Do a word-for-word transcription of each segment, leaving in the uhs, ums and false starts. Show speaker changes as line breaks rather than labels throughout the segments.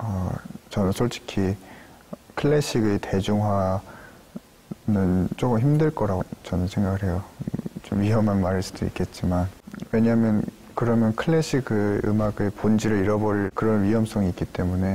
어, 저는 솔직히 클래식의 대중화는 조금 힘들 거라고 저는 생각을 해요. 좀 위험한 말일 수도 있겠지만, 왜냐하면 그러면 클래식의 음악의 본질을 잃어버릴 그런 위험성이 있기 때문에.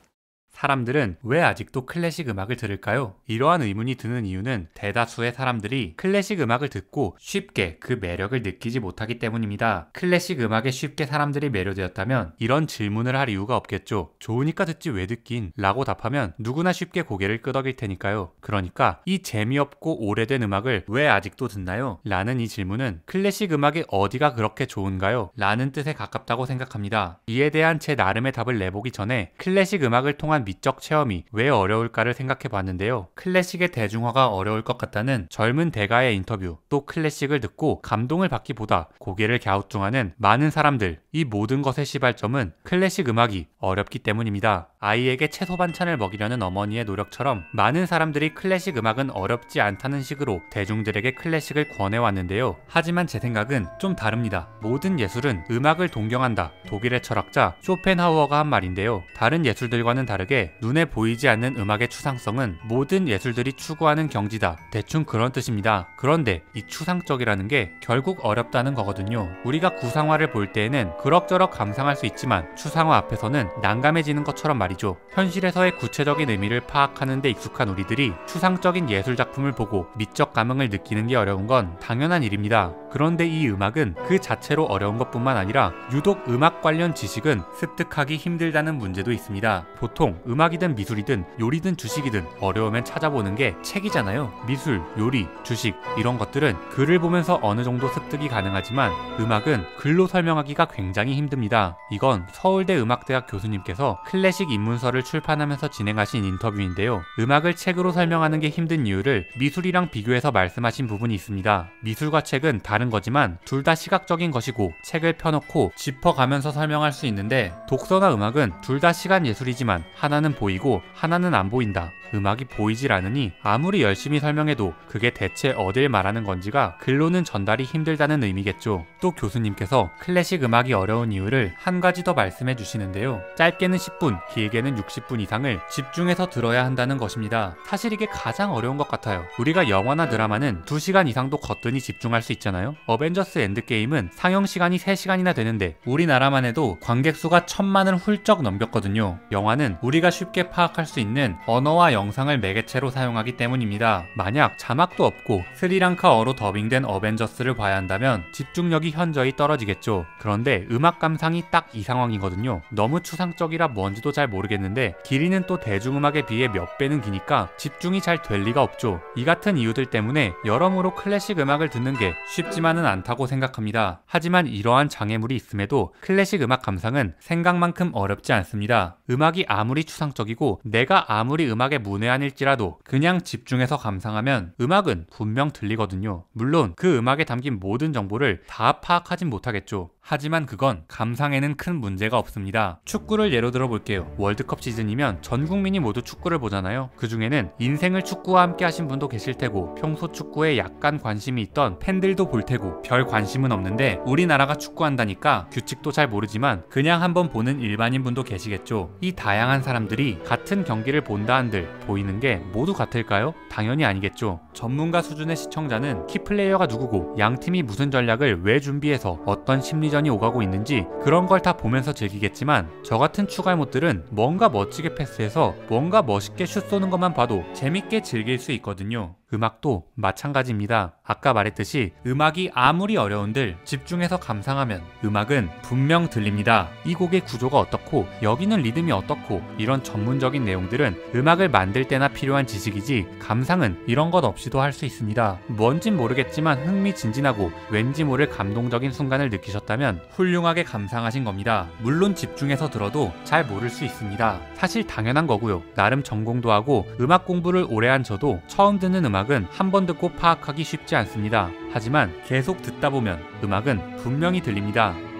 사람들은 왜 아직도 클래식 음악을 들을까요? 이러한 의문이 드는 이유는 대다수의 사람들이 클래식 음악을 듣고 쉽게 그 매력을 느끼지 못하기 때문입니다. 클래식 음악에 쉽게 사람들이 매료되었다면 이런 질문을 할 이유가 없겠죠. 좋으니까 듣지 왜 듣긴? 라고 답하면 누구나 쉽게 고개를 끄덕일 테니까요. 그러니까 이 재미없고 오래된 음악을 왜 아직도 듣나요? 라는 이 질문은 클래식 음악의 어디가 그렇게 좋은가요? 라는 뜻에 가깝다고 생각합니다. 이에 대한 제 나름의 답을 내보기 전에 클래식 음악을 통한 미적 체험이 왜 어려울까를 생각해 봤는데요. 클래식의 대중화가 어려울 것 같다는 젊은 대가의 인터뷰, 또 클래식을 듣고 감동을 받기보다 고개를 갸우뚱하는 많은 사람들, 이 모든 것의 시발점은 클래식 음악이 어렵기 때문입니다. 아이에게 채소 반찬을 먹이려는 어머니의 노력처럼 많은 사람들이 클래식 음악은 어렵지 않다는 식으로 대중들에게 클래식을 권해왔는데요. 하지만 제 생각은 좀 다릅니다. 모든 예술은 음악을 동경한다. 독일의 철학자 쇼펜하우어가 한 말인데요. 다른 예술들과는 다르게 눈에 보이지 않는 음악의 추상성은 모든 예술들이 추구하는 경지다. 대충 그런 뜻입니다. 그런데 이 추상적이라는 게 결국 어렵다는 거거든요. 우리가 구상화를 볼 때에는 그럭저럭 감상할 수 있지만 추상화 앞에서는 난감해지는 것처럼 말이죠. 현실에서의 구체적인 의미를 파악하는 데 익숙한 우리들이 추상적인 예술작품을 보고 미적 감흥을 느끼는 게 어려운 건 당연한 일입니다. 그런데 이 음악은 그 자체로 어려운 것뿐만 아니라 유독 음악 관련 지식은 습득하기 힘들다는 문제도 있습니다. 보통 음악이든 미술이든 요리든 주식이든 어려우면 찾아보는 게 책이잖아요. 미술, 요리, 주식 이런 것들은 글을 보면서 어느 정도 습득이 가능하지만 음악은 글로 설명하기가 굉장히 힘듭니다. 이건 서울대 음악대학 교수님께서 클래식 입문서를 출판하면서 진행하신 인터뷰인데요. 음악을 책으로 설명하는 게 힘든 이유를 미술이랑 비교해서 말씀하신 부분이 있습니다. 미술과 책은 다른 거지만 둘 다 시각적인 것이고 책을 펴놓고 짚어가면서 설명할 수 있는데 독서나 음악은 둘 다 시간 예술이지만 하나는 보이고 하나는 안 보인다. 음악이 보이질 않으니 아무리 열심히 설명해도 그게 대체 어딜 말하는 건지가 글로는 전달이 힘들다는 의미겠죠. 또 교수님께서 클래식 음악이 어려운 이유를 한 가지 더 말씀해 주시는데요. 짧게는 십 분, 길게는 육십 분 이상을 집중해서 들어야 한다는 것입니다. 사실 이게 가장 어려운 것 같아요. 우리가 영화나 드라마는 두 시간 이상도 거뜬히 집중할 수 있잖아요. 어벤져스 엔드게임은 상영 시간이 세 시간이나 되는데 우리나라만 해도 관객 수가 천만을 훌쩍 넘겼거든요. 영화는 우리가 쉽게 파악할 수 있는 언어와 영상을 매개체로 사용하기 때문입니다. 만약 자막도 없고 스리랑카어로 더빙된 어벤져스를 봐야 한다면 집중력이 현저히 떨어지겠죠. 그런데 음악 감상이 딱 이 상황이거든요. 너무 추상적이라 뭔지도 잘 모르겠는데 길이는 또 대중음악에 비해 몇 배는 기니까 집중이 잘 될 리가 없죠. 이 같은 이유들 때문에 여러모로 클래식 음악을 듣는 게 쉽지만은 않다고 생각합니다. 하지만 이러한 장애물이 있음에도 클래식 음악 감상은 생각만큼 어렵지 않습니다. 음악이 아무리 추상적이고 내가 아무리 음악에 문외한일지라도 그냥 집중해서 감상하면 음악은 분명 들리거든요. 물론 그 음악에 담긴 모든 정보를 다 파악하진 못하겠죠. 하지만 그건 감상에는 큰 문제가 없습니다. 축구를 예로 들어 볼게요. 월드컵 시즌이면 전 국민이 모두 축구를 보잖아요. 그 중에는 인생을 축구와 함께 하신 분도 계실 테고 평소 축구에 약간 관심이 있던 팬들도 볼 테고 별 관심은 없는데 우리나라가 축구한다니까 규칙도 잘 모르지만 그냥 한번 보는 일반인 분도 계시겠죠. 이 다양한 사람들이 같은 경기를 본다 한들 보이는 게 모두 같을까요? 당연히 아니겠죠. 전문가 수준의 시청자는 키플레이어가 누구고 양팀이 무슨 전략을 왜 준비해서 어떤 심리전이 오가고 있는지 그런 걸 다 보면서 즐기겠지만 저 같은 추갈못들은 뭔가 멋지게 패스해서 뭔가 멋있게 슛 쏘는 것만 봐도 재밌게 즐길 수 있거든요. 음악도 마찬가지입니다. 아까 말했듯이 음악이 아무리 어려운들 집중해서 감상하면 음악은 분명 들립니다. 이 곡의 구조가 어떻고 여기는 리듬이 어떻고 이런 전문적인 내용들은 음악을 만들 때나 필요한 지식이지 감상은 이런 것 없이도 할 수 있습니다. 뭔진 모르겠지만 흥미진진하고 왠지 모를 감동적인 순간을 느끼셨다면 훌륭하게 감상하신 겁니다. 물론 집중해서 들어도 잘 모를 수 있습니다. 사실 당연한 거고요. 나름 전공도 하고 음악 공부를 오래 한 저도 처음 듣는 음악 음악은 한 번 듣고 파악하기 쉽지 않습니다. 하지만 계속 듣다 보면 음악은 분명히 들립니다.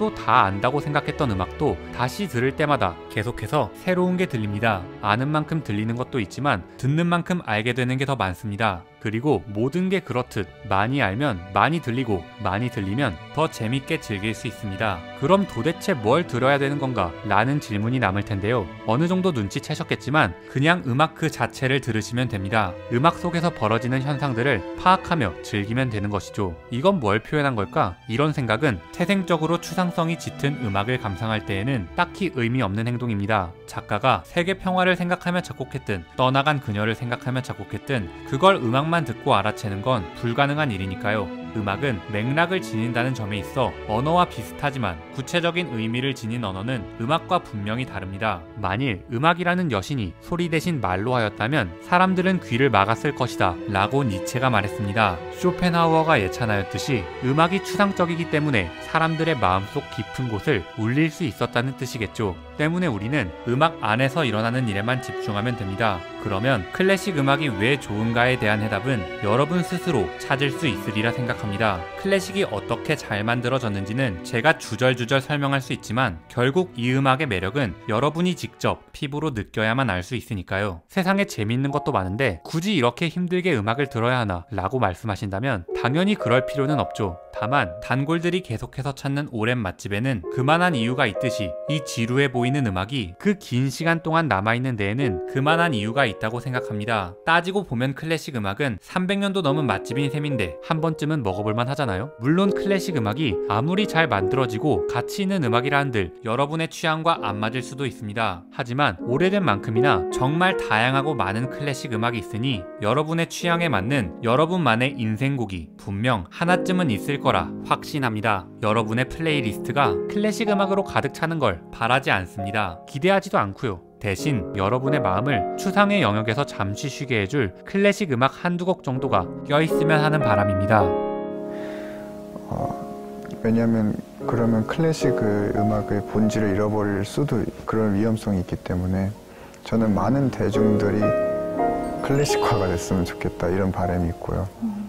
또 다 안다고 생각했던 음악도 다시 들을 때마다 계속해서 새로운 게 들립니다. 아는 만큼 들리는 것도 있지만 듣는 만큼 알게 되는 게 더 많습니다. 그리고 모든 게 그렇듯 많이 알면 많이 들리고 많이 들리면 더 재밌게 즐길 수 있습니다. 그럼 도대체 뭘 들어야 되는 건가? 라는 질문이 남을 텐데요. 어느 정도 눈치채셨겠지만 그냥 음악 그 자체를 들으시면 됩니다. 음악 속에서 벌어지는 현상들을 파악하며 즐기면 되는 것이죠. 이건 뭘 표현한 걸까? 이런 생각은 태생적으로 추상성이 짙은 음악을 감상할 때에는 딱히 의미 없는 행동입니다. 작가가 세계 평화를 생각하며 작곡했든 떠나간 그녀를 생각하며 작곡했든 그걸 음악만 듣고 알아채는 건 불가능한 일이니까요. 음악은 맥락을 지닌다는 점에 있어 언어와 비슷하지만 구체적인 의미를 지닌 언어는 음악과 분명히 다릅니다. 만일 음악이라는 여신이 소리 대신 말로 하였다면 사람들은 귀를 막았을 것이다 라고 니체가 말했습니다. 쇼펜하우어가 예찬하였듯이 음악이 추상적이기 때문에 사람들의 마음속 깊은 곳을 울릴 수 있었다는 뜻이겠죠. 때문에 우리는 음악 안에서 일어나는 일에만 집중하면 됩니다. 그러면 클래식 음악이 왜 좋은가에 대한 해답은 여러분 스스로 찾을 수 있으리라 생각합니다. 클래식이 어떻게 잘 만들어졌는지는 제가 주절주절 설명할 수 있지만 결국 이 음악의 매력은 여러분이 직접 피부로 느껴야만 알 수 있으니까요. 세상에 재밌는 것도 많은데 굳이 이렇게 힘들게 음악을 들어야 하나 라고 말씀하신다면 당연히 그럴 필요는 없죠. 다만 단골들이 계속해서 찾는 오랜 맛집에는 그만한 이유가 있듯이 이 지루해 보이는 음악이 그 긴 시간 동안 남아있는 데에는 그만한 이유가 있다고 생각합니다. 따지고 보면 클래식 음악은 삼백 년도 넘은 맛집인 셈인데 한 번쯤은 먹어볼만 하잖아요. 물론 클래식 음악이 아무리 잘 만들어지고 가치 있는 음악이라 한들 여러분의 취향과 안 맞을 수도 있습니다. 하지만 오래된 만큼이나 정말 다양하고 많은 클래식 음악이 있으니 여러분의 취향에 맞는 여러분만의 인생곡이 분명 하나쯤은 있을 거라 확신합니다. 여러분의 플레이리스트가 클래식 음악으로 가득 차는 걸 바라지 않습니다. 기대하지도 않고요. 대신 여러분의 마음을 추상의 영역에서 잠시 쉬게 해줄 클래식 음악 한두 곡 정도가 껴있으면 하는 바람입니다.
어, 왜냐하면 그러면 클래식 그 음악의 본질을 잃어버릴 수도 그런 위험성이 있기 때문에 저는 많은 대중들이 클래식화가 됐으면 좋겠다 이런 바람이 있고요.